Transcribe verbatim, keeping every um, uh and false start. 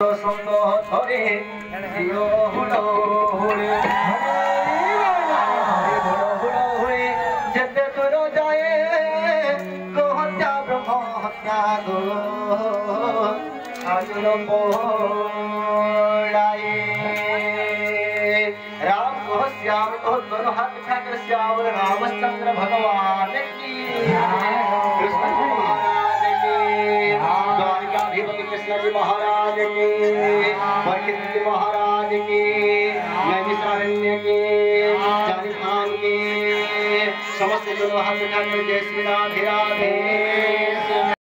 সঙ্গ ধরে দিও হুড়ো হুড়ে হুড়ো হুড়ো হুড়ে যেতে তোর যায় গো হত্যা ব্রহ্ম হত্যা গো আজুর পোড়ায় राम को श्याम को दोनों हाथ उठाकर श्यावर रामचंद्र भगवान की कृष्ण जी महाराज की द्वारिकाधीपति कृष्ण जी महाराज की परीक्षित जी महाराज की नैमिषारण्य की जानी खान की समस्त दोनों हाथ उठाकर जय श्री राधे राधे।